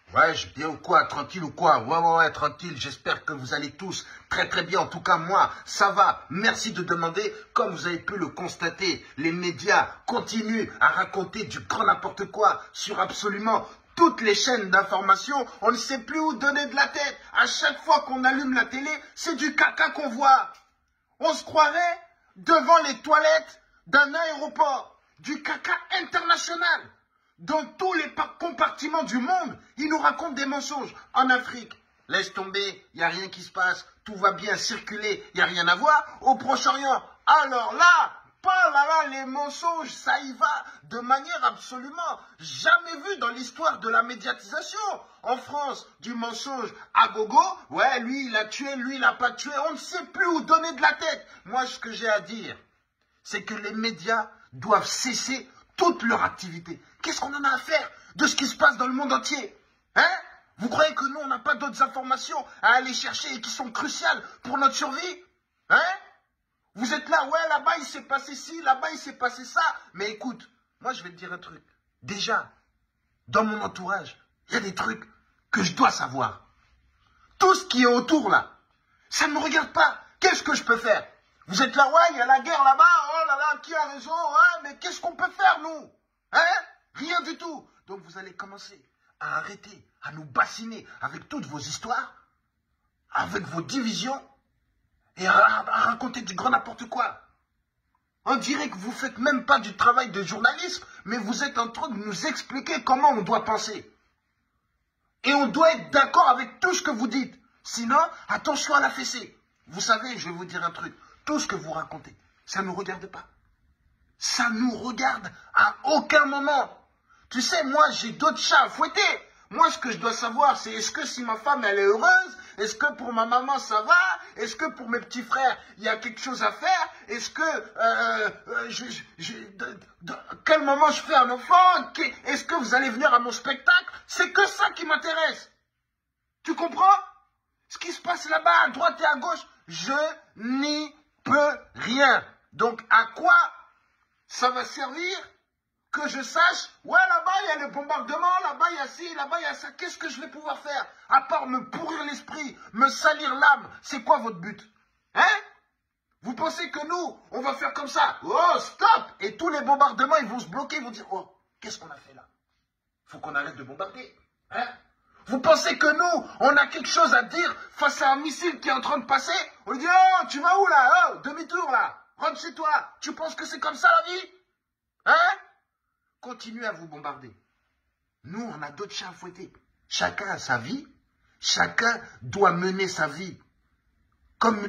Ouais, je bien ou quoi? Tranquille ou quoi? Ouais, tranquille. J'espère que vous allez tous très très bien. En tout cas, moi, ça va. Merci de demander. Comme vous avez pu le constater, les médias continuent à raconter du grand n'importe quoi sur absolument toutes les chaînes d'information. On ne sait plus où donner de la tête. À chaque fois qu'on allume la télé, c'est du caca qu'on voit. On se croirait devant les toilettes d'un aéroport. Du caca international. Dans tous les compartiments du monde, ils nous racontent des mensonges. En Afrique, laisse tomber, il n'y a rien qui se passe, tout va bien circuler, il n'y a rien à voir. Au Proche-Orient, alors là, pas là, les mensonges, ça y va de manière absolument jamais vue dans l'histoire de la médiatisation. En France, du mensonge à gogo, ouais, lui il a tué, lui il n'a pas tué, on ne sait plus où donner de la tête. Moi, ce que j'ai à dire, c'est que les médias doivent cesser toute leur activité. Qu'est-ce qu'on en a à faire de ce qui se passe dans le monde entier? Hein? Vous croyez que nous, on n'a pas d'autres informations à aller chercher et qui sont cruciales pour notre survie? Hein? Vous êtes là, ouais, là-bas, il s'est passé ci, là-bas, il s'est passé ça. Mais écoute, moi, je vais te dire un truc. Déjà, dans mon entourage, il y a des trucs que je dois savoir. Tout ce qui est autour, là, ça ne me regarde pas. Qu'est-ce que je peux faire? Vous êtes là, ouais, il y a la guerre là-bas, oh là là, qui a raison, hein? Mais qu'est-ce qu'on peut faire, nous? Hein? Rien du tout. Donc vous allez commencer à arrêter, à nous bassiner avec toutes vos histoires, avec vos divisions, et à raconter du grand n'importe quoi. On dirait que vous ne faites même pas du travail de journaliste, mais vous êtes en train de nous expliquer comment on doit penser. Et on doit être d'accord avec tout ce que vous dites. Sinon, attention à la fessée. Vous savez, je vais vous dire un truc. Tout ce que vous racontez, ça ne nous regarde pas. Ça nous regarde à aucun moment. Tu sais, moi, j'ai d'autres chats à fouetter. Moi, ce que je dois savoir, c'est est-ce que si ma femme, elle est heureuse? Est-ce que pour ma maman, ça va? Est-ce que pour mes petits frères, il y a quelque chose à faire? Est-ce que... quel moment je fais un enfant? Est-ce que vous allez venir à mon spectacle? C'est que ça qui m'intéresse. Tu comprends? Ce qui se passe là-bas, à droite et à gauche, je n'y peux rien. Donc, à quoi ça va servir que je sache, ouais, là-bas, il y a le bombardement, là-bas, il y a ci, là-bas, il y a ça. Qu'est-ce que je vais pouvoir faire? À part me pourrir l'esprit, me salir l'âme. C'est quoi votre but? Hein? Vous pensez que nous, on va faire comme ça? Oh, stop! Et tous les bombardements, ils vont se bloquer, ils vont dire, oh, qu'est-ce qu'on a fait là? Faut qu'on arrête de bombarder. Hein? Vous pensez que nous, on a quelque chose à dire face à un missile qui est en train de passer? On lui dit, oh, tu vas où là? Oh, demi-tour là. Rentre chez toi. Tu penses que c'est comme ça la vie? Hein? Continuez à vous bombarder. Nous, on a d'autres chats à fouetter. Chacun a sa vie. Chacun doit mener sa vie comme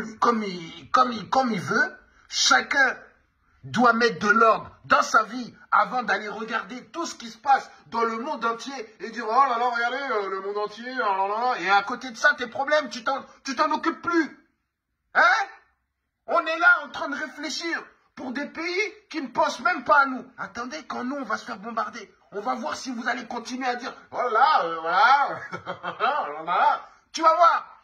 il veut. Chacun doit mettre de l'ordre dans sa vie avant d'aller regarder tout ce qui se passe dans le monde entier et dire, oh là là, regardez, le monde entier, oh là là. Et à côté de ça, tes problèmes, tu t'en occupes plus. Hein? On est là en train de réfléchir pour des pays qui ne pensent même pas à nous. Attendez, quand nous, on va se faire bombarder, on va voir si vous allez continuer à dire, oh là, voilà, voilà. Tu vas voir.